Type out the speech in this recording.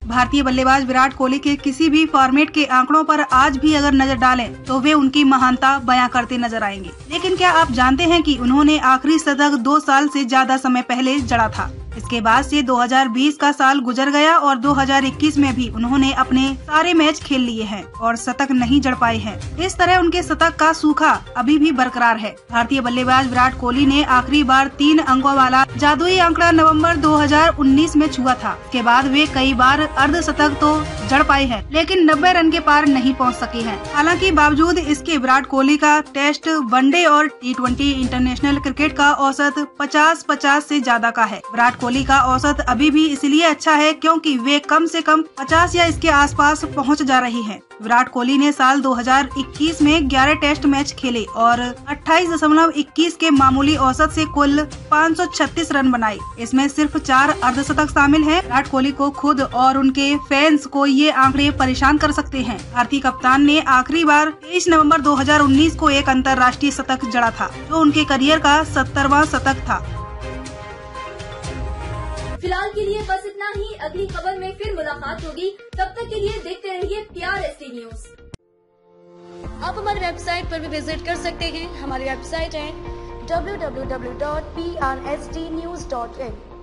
भारतीय बल्लेबाज विराट कोहली के किसी भी फॉर्मेट के आंकड़ों पर आज भी अगर नजर डालें तो वे उनकी महानता बयां करते नजर आएंगे। लेकिन क्या आप जानते हैं कि उन्होंने आखिरी शतक 2 साल से ज्यादा समय पहले जड़ा था। इसके बाद से 2020 का साल गुजर गया और 2021 में भी उन्होंने अपने सारे मैच खेल लिए हैं और शतक नहीं जड़ पाए हैं। इस तरह उनके शतक का सूखा अभी भी बरकरार है। भारतीय बल्लेबाज विराट कोहली ने आखिरी बार 3 अंकों वाला जादुई आंकड़ा नवंबर 2019 में छुआ था। इसके बाद वे कई बार अर्धशतक तो जड़ पाए हैं, लेकिन 90 रन के पार नहीं पहुंच सके हैं। हालांकि बावजूद इसके विराट कोहली का टेस्ट, वनडे और T20 इंटरनेशनल क्रिकेट का औसत 50-50 से ज्यादा का है। विराट कोहली का औसत अभी भी इसलिए अच्छा है क्योंकि वे कम से कम 50 या इसके आसपास पहुंच जा रही हैं। विराट कोहली ने साल 2021 में 11 टेस्ट मैच खेले और 28.21 के मामूली औसत से कुल 536 रन बनाए। इसमें सिर्फ 4 अर्धशतक शामिल हैं। विराट कोहली को खुद और उनके फैंस को ये आंकड़े परेशान कर सकते हैं। भारतीय कप्तान ने आखिरी बार 23 नवंबर 2019 को एक अंतर्राष्ट्रीय शतक जड़ा था, जो उनके करियर का 70वां शतक था। फिलहाल के लिए बस इतना ही। अगली खबर में फिर मुलाकात होगी। तब तक के लिए देखते रहिए PRST न्यूज। आप हमारी वेबसाइट पर भी विजिट कर सकते हैं। हमारी वेबसाइट है www.prstnews.in।